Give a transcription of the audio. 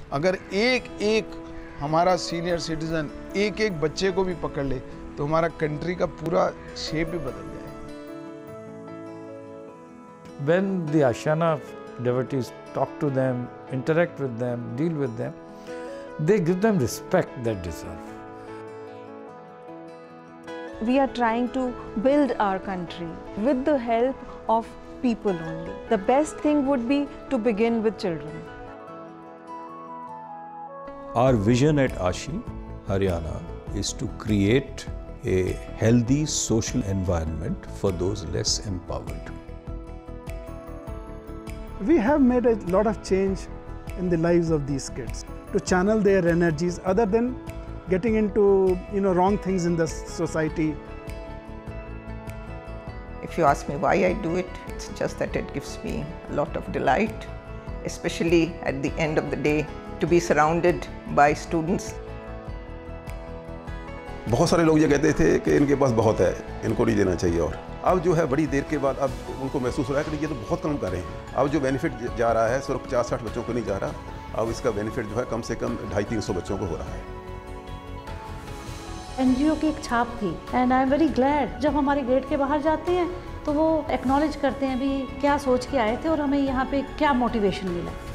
अगर एक एक हमारा सीनियर सिटीजन एक एक बच्चे को भी पकड़ ले तो हमारा कंट्री का पूरा शेप ही बदल जाए। When the Ashiana devotees talk to them, interact with them, deal with them, they give them respect they deserve. We are trying to build our country with the help of people only. The best thing would be to begin with children. Our vision at Ashi, Haryana, is to create a healthy social environment for those less empowered. We have made a lot of change in the lives of these kids to channel their energies other than getting into wrong things in the society. If you ask me why I do it, it's just that it gives me a lot of delight, especially at the end of the day, to be surrounded by students. बहुत सारे लोग ये कहते थे कि इनके पास बहुत है, इनको नहीं देना चाहिए, और अब जो है बड़ी देर के बाद अब उनको महसूस हो रहा है कि ये तो बहुत कम कर रहे हैं। अब जो बेनिफिट जा रहा है सिर्फ 50-60 बच्चों को नहीं जा रहा, अब इसका बेनिफिट जो है कम से कम 250-300 बच्चों को हो रहा है। एनजीओ की एक छाप थी and I am very glad जब हमारे गेट के बाहर जाते हैं तो वो एक्नॉलेज करते हैं भी क्या सोच के आए थे और हमें यहाँ पे क्या मोटिवेशन मिला।